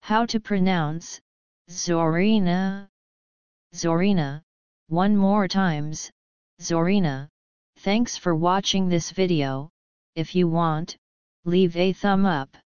How to pronounce Zorina. Zorina. One more times, Zorina. Thanks for watching this video. If you want, leave a thumb up.